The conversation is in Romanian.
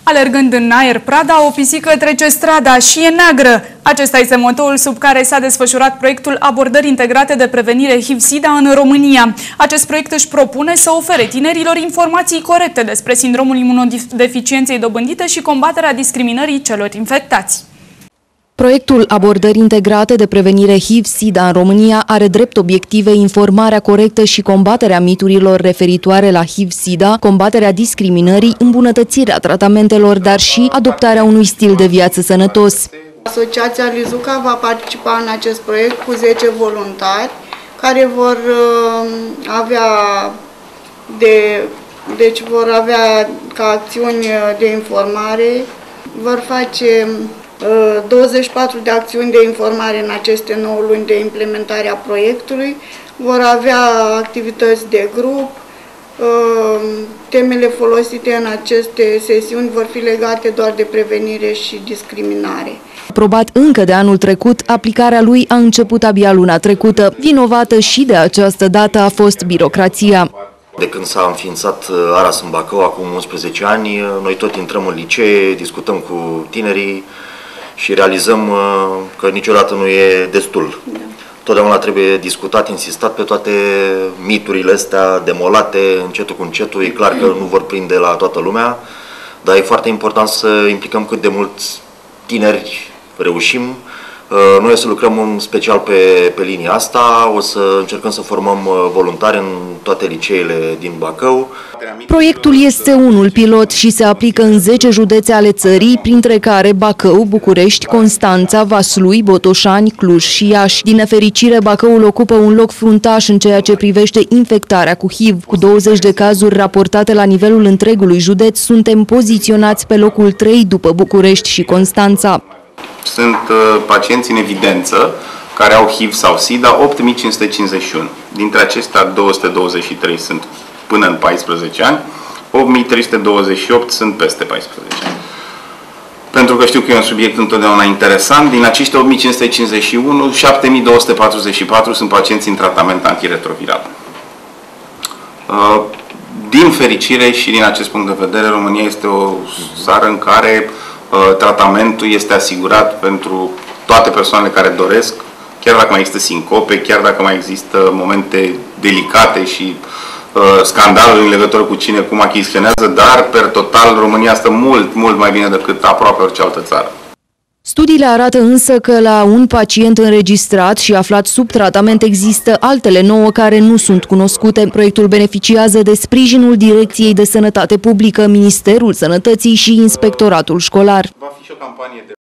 Alergând în aer prada, o pisică trece strada și e neagră. Acesta este motoul sub care s-a desfășurat proiectul Abordări integrate de prevenire HIV-SIDA în România. Acest proiect își propune să ofere tinerilor informații corecte despre sindromul imunodeficienței dobândite și combaterea discriminării celor infectați. Proiectul Abordări integrate de prevenire HIV-SIDA în România are drept obiective informarea corectă și combaterea miturilor referitoare la HIV-SIDA, combaterea discriminării, îmbunătățirea tratamentelor, dar și adoptarea unui stil de viață sănătos. Asociația Lizuca va participa în acest proiect cu 10 voluntari care vor avea ca acțiuni de informare, vor face 24 de acțiuni de informare în aceste 9 luni de implementare a proiectului, vor avea activități de grup, temele folosite în aceste sesiuni vor fi legate doar de prevenire și discriminare. Aprobat încă de anul trecut, aplicarea lui a început abia luna trecută. Vinovată și de această dată a fost birocrația. De când s-a înființat ARAS în Bacău, acum 11 ani, noi tot intrăm în licee, discutăm cu tinerii și realizăm că niciodată nu e destul. Totdeauna trebuie discutat, insistat pe toate miturile astea demolate, încetul cu încetul. E clar că nu vor prinde la toată lumea, dar e foarte important să implicăm cât de mulți tineri reușim. Noi o să lucrăm în special pe linia asta, o să încercăm să formăm voluntari în toate liceele din Bacău. Proiectul este unul pilot și se aplică în 10 județe ale țării, printre care Bacău, București, Constanța, Vaslui, Botoșani, Cluj și Iași. Din nefericire, Bacăul ocupă un loc fruntaș în ceea ce privește infectarea cu HIV. Cu 20 de cazuri raportate la nivelul întregului județ, suntem poziționați pe locul 3 după București și Constanța. Sunt pacienți în evidență care au HIV sau SIDA, 8551. Dintre acestea, 223 sunt până în 14 ani, 8328 sunt peste 14 ani. Pentru că știu că e un subiect întotdeauna interesant, din acești 8551, 7244 sunt pacienți în tratament antiretroviral. Din fericire și din acest punct de vedere, România este o țară în care tratamentul este asigurat pentru toate persoanele care doresc, chiar dacă mai există sincope, chiar dacă mai există momente delicate și scandaluri în legătură cu cine cum achiziționează, dar per total România stă mult mai bine decât aproape orice altă țară. Studiile arată însă că la un pacient înregistrat și aflat sub tratament există altele 9 care nu sunt cunoscute. Proiectul beneficiază de sprijinul Direcției de Sănătate Publică, Ministerul Sănătății și Inspectoratul Școlar.